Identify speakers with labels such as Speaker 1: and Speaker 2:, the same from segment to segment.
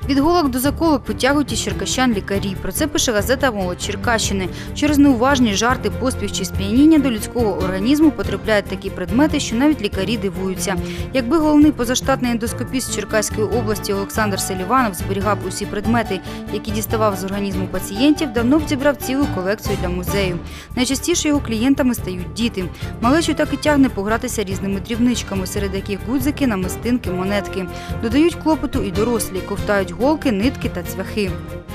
Speaker 1: Від голок до заколок витягують із черкащан лікарі. Про це пише газета «Молодь Черкащини». Через неуважні жарти, поспіх чи сп'яніння до людського організму потрапляють такі предмети, що навіть лікарі дивуються. Якби головний позаштатний ендоскопіст Черкаської області Олександр Селіванов зберігав усі предмети, які діставав з організму пацієнтів, давно б зібрав цілу колекцію для музею. Найчастіше його клієнтами стають діти. Малечу так і тягне погратися різними дрібничками, серед яких гудзики, намистинки, монетки. Додають клопоту і дорослі, ковтають голки, нитки та цвяхи.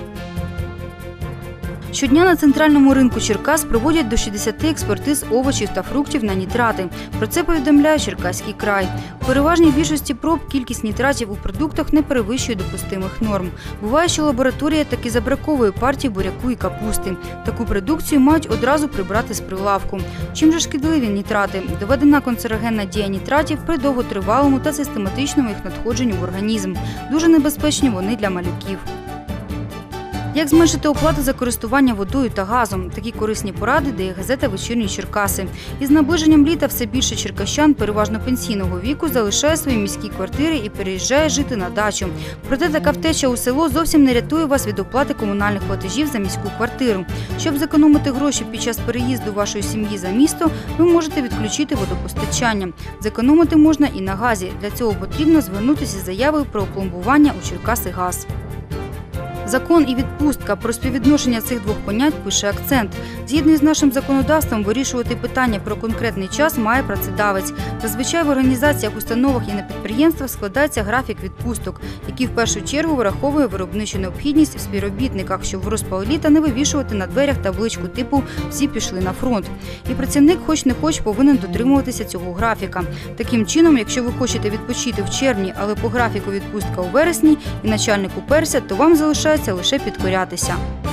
Speaker 1: Щодня на центральному ринку Черкас проводять до 60 експертиз овочів та фруктів на нітрати. Про це повідомляє Черкаський край. У переважній більшості проб кількість нітратів у продуктах не перевищує допустимих норм. Буває, що лабораторія таки забраковує партії буряку і капусти. Таку продукцію мають одразу прибрати з прилавку. Чим же шкідливі нітрати? Доведена канцерогенна дія нітратів при довготривалому та систематичному їх надходженню в організм. Дуже небезпечні вони для малюків. Як зменшити оплату за користування водою та газом? Такі корисні поради дає газета «Вечірні Черкаси». Із наближенням літа все більше черкащан, переважно пенсійного віку, залишає свої міські квартири і переїжджає жити на дачу. Проте така втеча у село зовсім не рятує вас від оплати комунальних платежів за міську квартиру. Щоб зекономити гроші під час переїзду вашої сім'ї за місто, ви можете відключити водопостачання. Зекономити можна і на газі. Для цього потрібно звернутися з заявою про опломбування у «Черкасигаз». Закон і відпустка. Про співвідношення цих двох понять пише «Акцент». Згідно з нашим законодавством, вирішувати питання про конкретний час має працедавець. Зазвичай в організаціях, установах і на підприємствах складається графік відпусток, який в першу чергу враховує виробничу необхідність в співробітниках, щоб в розпал літа не вивішувати на дверях табличку типу «Всі пішли на фронт». І працівник хоч не хоч повинен дотримуватися цього графіка. Таким чином, якщо ви хочете відпочити в червні, але по графіку відпустка у вересні і начальник уперся, то вам залишається лише підкорятися.